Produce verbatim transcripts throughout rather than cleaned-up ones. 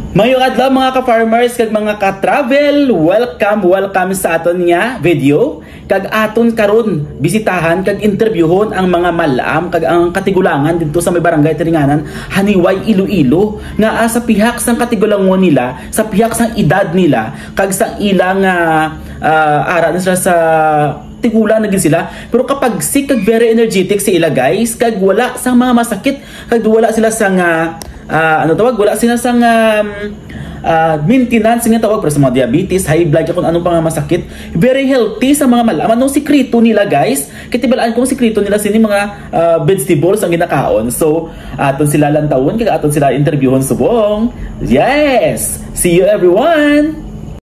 Mayong adlaw mga ka-farmers kag mga ka-travel, welcome welcome sa aton nga video. Kag aton karon bisitahan kag interviewon ang mga malam kag ang katigulangan dito sa may barangay Tiringanan, Haniway, Iloilo, nga uh, sa pihak sang katigulangon nila, sa pihak sang edad nila kag sa ilang uh, uh, ara na sila sa tigulan na gid sila. Pero kapag sick kag very energetic si ila guys, kag wala sang mga masakit, kag wala sila sang uh, Uh, ano tawag, wala sila sang um, uh, maintenance nga tawag para sa mga diabetes, high blood, kung anong pang masakit, very healthy sa mga malaman. Anong sikreto nila guys? Kitibalaan kung sikreto nila sini mga uh, vegetables ang ginakaon. So aton sila lang tawon kaya aton sila interviewon subong. Yes, see you everyone.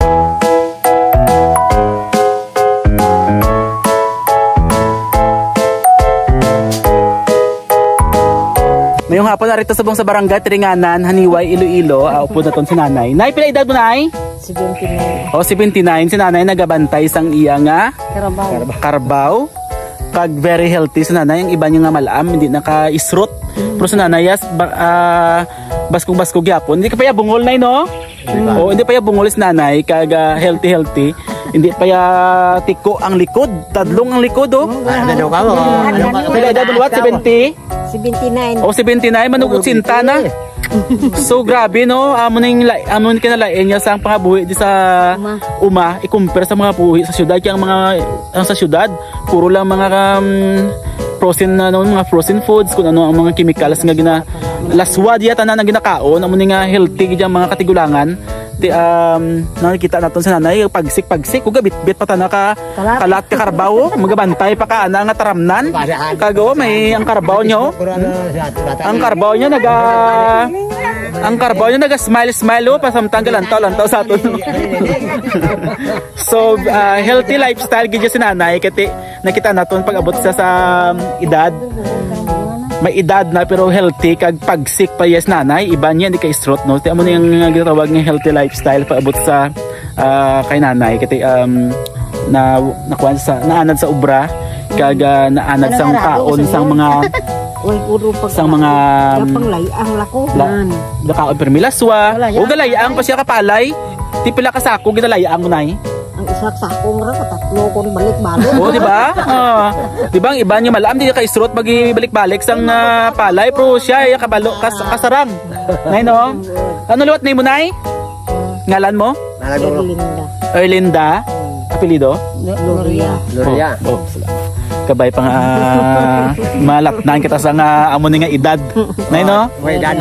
Ngayong hapon narito sa buong sa barangay Tiringanan, Haniway, Iloilo. Uh, upo na ton si nanay. Nay, pila edad mo nay? seventy-nine. Oh, seventy-nine. Si nanay nagabantay sang iya nga Carabao. Carabao. Kag very healthy si nanay. Ang iba niya nga malam, hindi naka-isrot. Mm. Pero si nanay, uh, baskog-baskog yapon. Hindi ka pa ya bungol nay, no? Mm. Oh, hindi pa ya bungol si nanay. Kag uh, healthy-healthy. Hindi pa ya tiko ang likod. Tadlong ang likod, oh. Ano ka mo? Pila edad mo, what? seventy? seventy-nine. Oh, seventy-nine, manugot sinta na. So grabe no, amo ning amo kinalain niya sa pangabuhi di sa uma, uma i-compare sa mga buhi sa syudad, kaya ang mga ang sa syudad puro lang mga um, frozen na no, mga frozen foods, kung ano ang mga chemicals nga gina laswa diya tanan ang ginakaon, amo ning nga healthy gyud mga katigulangan. Ti um nakikita naton sa nanay pagsik pagsik ug bit-bit pa tanaka ka kalat ka Carabao, magabantay pa ka ana nga taramnan kago may ang Carabao nyo, ang Carabao nyo naga ang Carabao nyo naga smile smile oh, pasamtang galantaw lantaw sa aton. So uh, healthy lifestyle gid si nanay kati nakita naton pag abot sa sa edad, may edad na pero healthy kag pagsik pa yes nanay, iba niya hindi kay stroke no. Ti amo na yung ginatawag nga healthy lifestyle paabot sa uh, kay nanay kati um, na nakuan sa naanad sa ubra kag uh, naanad sang kaon sang mga sang mga panglayang lako man lakaon permilaswa o galayang pa siya kapalay ti pila ka sako ginalayang mo nay. Ang isa sa akong ra patatlo kon balik-balik. Oh, di ba? Ah, di ba ang iba niya malam di ka isrot magi balik-balik sang uh, palay pro siya ay kabalo kas kasarang. Nay no? Ano liwat nay mo nay? Ngalan mo? Erlinda. Erlinda. Apelyido? Gloria. Gloria. Oh, oh kabay pang uh, malatnan kita sa nga amo ni nga edad. Nay no? May edad.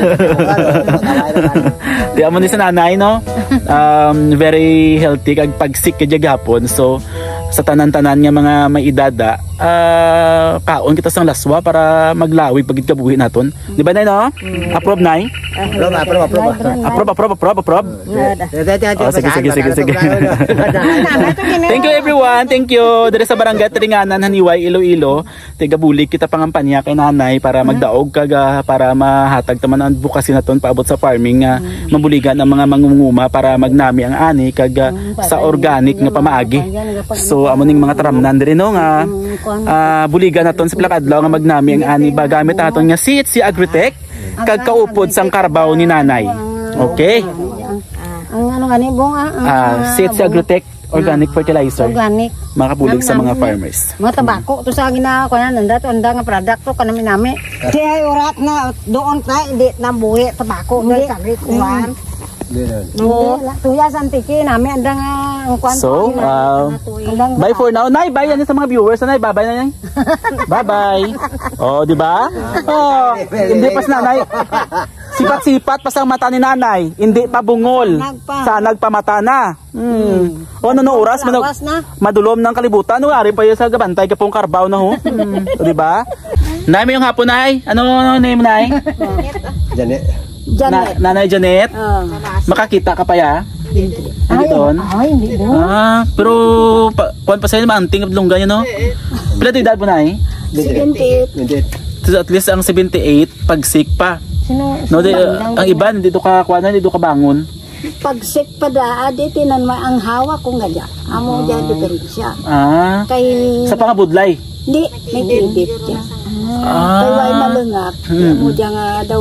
Di amo ni sa nanay no? Um, very healthy kag pagsik kay gapon. So sa tanan-tanan nga mga may edada, uh, kaon kita sang laswa para maglawi pagid kabuhi naton. Di ba nay no? Mm. Approve nay? Approve, approve, approve. Approve, approve, approve, approve. Oh, sige, sige, sige, sige. Thank you everyone. Thank you. Dere sa barangay Tiringanan, Haniway, Iloilo. Tigabulig kita pangampanya kay nanay para magdaog kag para mahatag taman ang advocacy naton paabot sa farming nga uh, mabuligan ang mga mangunguma para magnami ang ani kag uh, sa organic nga pamaagi. So amo ning mga taramnan diri no nga uh, buligan naton sa plakadlaw nga magnami ang ani ba gamit naton nga seed si Agritech kag kaupod sang Carabao ni nanay. Okay? Ang ano gani bong ah seed si Agritech organic fertilizer. Organic. Makabulig sa mga farmers. Mga tabako to sa gina ko na nanda to anda nga product to kanami nami. Di ay orat na doon ta hindi na buhi tabako hindi kagri kuan. No, tuya santiki nami anda nga ang kuan. So, uh, bye for now. Nay, bye yan sa mga viewers. Nay, bye-bye na yan. Bye-bye. Oh, di ba? Oh, hindi pas nanay. Sipat-sipat pa sa mata ni nanay. Hindi pa bungol. Sa nagpamata na. Hmm. O ano no oras? Madulom ng kalibutan. Ano ari pa yun sa gabantay ka pong Carabao na ho. Hmm. O, di ba? Nay, may yung hapon, nay. Ano name, nay? Janet. Janet. Na, nanay Janet. Uh, Makakita ka pa ya? Hindi. Hindi doon? Ay, hindi doon. Ah, pero pa, kuwan pa sa'yo maanting lungga niya no? Pila ito edad mo na eh? seventy-eight. So at least ang seventy-eight, pagsik pa. Sino? No, di, uh, ang iba, hindi ka kuwan na, hindi ka bangon. Pagsik pa da, di tinan mo ang hawa kong gadya. Amo dyan diferensya. Ah, Kay... sa pangabudlay? Hindi, may tibit siya. Ah. Kaya ay malungap. Hmm. Mo dyan nga daw,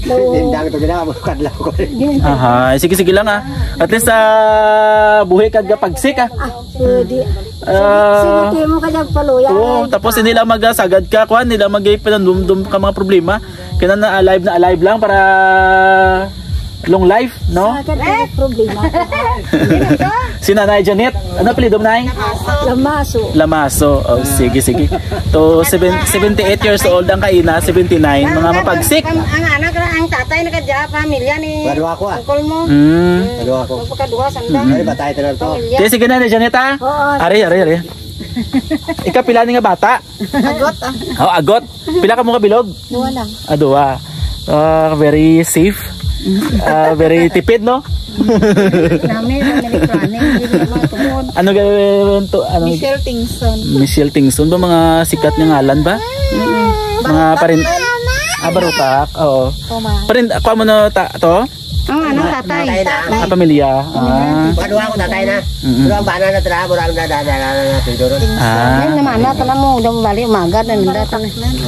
Tindang to gina mo kadlaw ko. Aha, sige sige lang ah. At least sa buhi kag pagsik ah. Pwede. Ah, Sige, mo kajag paluya. oo, tapos hindi lang magasagad ka kuan, nila magay pinandumdum ka mga problema. Kaya na alive na alive lang para long life, no? Eh, problema. Si Nanay Janet, ano apelyido mo, Nay? Lamaso. Lamaso. Oh, sige sige. To seven, seventy-eight years old ang kaina, seventy-nine, mga mapagsik. Ang anak ang tatay nakadya pamilya ni. Kadwa ko ah. Ungkol mo. Mm. Kadwa ko. Pagkadua sandang. Ay batay tanan to. Sige sige Nanay Janet ah. Oo. Ari ari ari. Ika pila ni nga bata? Agot ah. Oh, agot. Pila ka mo ka bilog? Duwa lang. Ah, duwa. Ah, very safe. Ah, very tipid, no? Namin ang planning hindi naman tumon. Ano gawin to? Ano? Michelle Tingson. Michelle Tingson ba mga sikat ng ngalan ba? Mga parin Ah, barutak. Oo. Toma. Parin ako mo na ta to? Ang ano tatay. Ah, pamilya. Ah. Kadwa ko tatay na. Mm-mm. Pero ang bana na tra mo lang dadala na tidoron. Ah. Yan naman na tanam mo daw balik umaga na nandatan.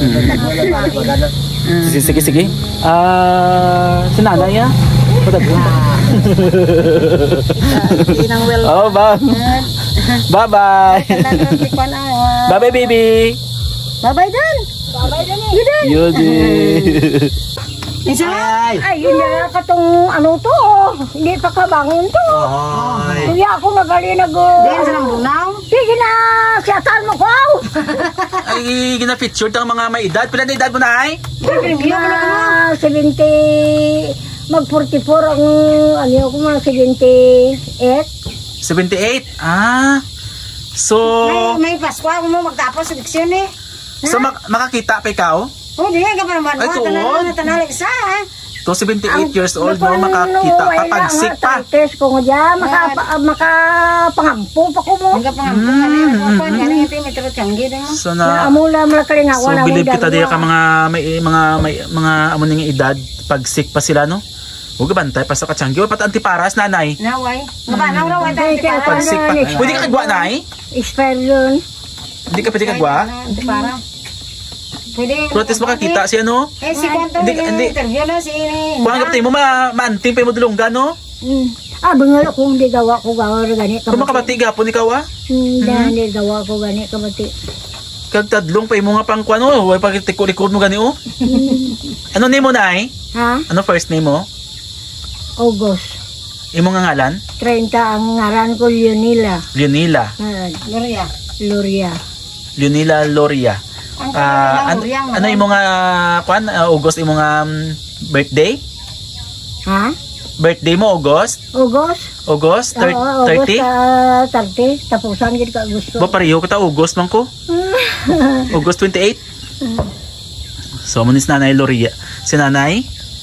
Sige, sige, sige. Ah, si nanay ah. Inang well. Oh, ba. Bye-bye. Bye-bye, baby. Bye-bye dan. Bye-bye dan. Yun din. Isa ay, ay yun na katong ano to. Hindi pa kabangon to. Ay. Kuya ako nagali nag. Diyan sa bunaw. Sige na, siyatal mo ko. Ay, gina-featured ang mga may edad. Pila na edad mo na ay? Na seventy mag forty-four ang ano ko mga seventy-eight. seventy-eight? Ah. So, May, may Pasko ako mo magtapos sa diksyon eh. so mak- makakita pa ikaw? Oh, di ka pa naman. Ay, tuon. Tanala, tanala isa ha. To seventy-eight years old mo makakita pa pagsik pa. Test ko mo dyan, maka, makapangampo pa ko mo. Makapangampo ka na yun. Ako, galing ito yung metro tiyanggi din mo. So na Amula, malakaling So awan. believe kita diya ka mga may mga may mga amo ning edad pagsik pa sila no. Huwag bantay pa sa katsanggi o pat antiparas nanay. Naway. Ngabanaw raw ay tayo. Pagsik pa. Pwede ka kagwa nay? Expire yun. Hindi ka pwede kagwa? Para. Pwede. Protest makakita si ano? Eh, si Kwanto, Hindi- hindi, hindi. interview na si... Kung ang kapatid mo ma maanting pa mo dulongga no? Hmm. Ah, bangalo kung hindi gawa ko gawa rin gani. Kung makabati gapon ikaw ah. Hmm, hindi gawa ko gani kabati. Kag tadlong pa imo nga pang kuano, way pag record mo gani oh. Ano name mo nay? Ha? Ano first name mo? August. Imo nga ngalan? thirty ang ngaran ko Leonila. Leonila. Ah, Loria. Loria. Leonila Loria. Ang Ah, an- Loriang, ano imo nga kwan uh, August imo nga um, birthday? Ha? Birthday mo August? August? August Oo, August thirty? ah, thirty. Tapusan gid ka Agosto. Ba pareho kita August man ko. August twenty-eight. So mo ni si Nanay Loria. Si Nanay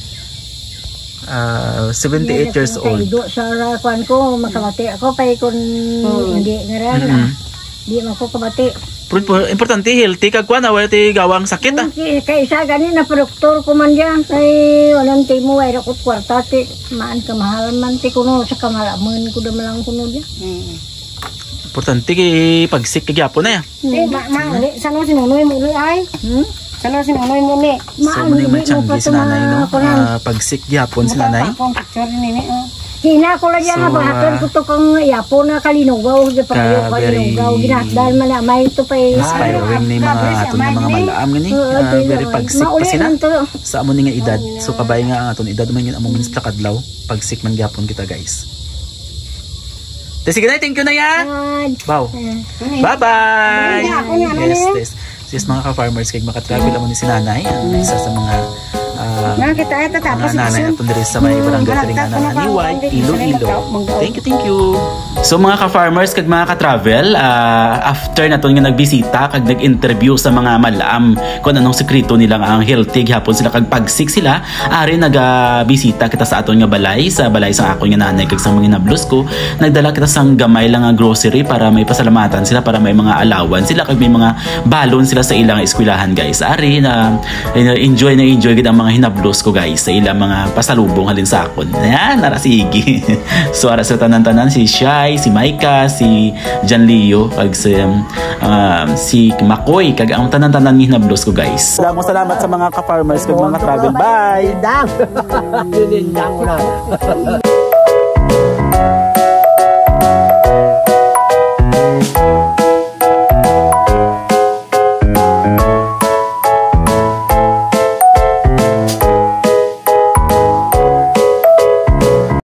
uh, seventy-eight years old. Kaido sa kwan ko makabati ako pay kun hindi ngaran. Mm-hmm. Di man ko kabati. Pero importante healthy kag kwan wala ti gawang sakit ah. Kay kay isa gani na produktor ko man diyan kay walang timo ay rakot kwarta ti maan ka mahal man ti kuno sa kamalaman ko da lang kuno dia. Importante kay pagsik kag yapon na ya. Eh ma ma uli sano sinunoy mo uli ay? Hmm? Sano sinunoy mo ni? So mo ni man tiyanggi si Nanay no. Ah, pagsik yapon si Nanay. Akong picture ni ni. Hina ko lang yan So, nga bahaton ko to kang yapo na kalinugaw di pa kayo Ka- very kalinugaw ginasdal man na may to pa Inspiring ni mga aton nga mga malaam gani. Ah, very pagsik pa sila. Sa amo ni nga edad. So kabay nga ang aton edad man yun among minsta kadlaw. Pagsik man gyapon kita guys. Te sige na, thank you na ya. Wow. Bye-bye. Yes, yes. Yes, mga ka-farmers kay makatravel amo ni si Nanay, ang isa sa mga ah, Na kita ay tatapos mga nanay atong diri sa may barangay Taringanan Aniway, Iloilo. Thank you, thank you. So mga ka-farmers kag mga ka-travel, ah, after naton nga nagbisita kag nag-interview sa mga malaam kung anong sekreto nila nga ang healthy gihapon sila kag pagsik sila, ari naga-bisita kita sa aton nga balay, sa balay sa akon nga nanay kag sa mga nablos ko. Nagdala kita sang gamay lang nga grocery para may pasalamatan sila, para may mga alawan sila kag may mga balon sila sa ilang eskwelahan guys. Ari na enjoy na enjoy gid ang mga hinablos ko guys sa ilang mga pasalubong halin sa akon. Ayan, nara si Iggy. So ara sa tanan-tanan si Shai, si Maika, si Jan Leo, kag si, um, si Makoy, kag ang tanan-tanan ni hinablos ko guys. Salamat salamat sa mga ka-farmers kag mga travel. Bye. Dang. Dang mo na.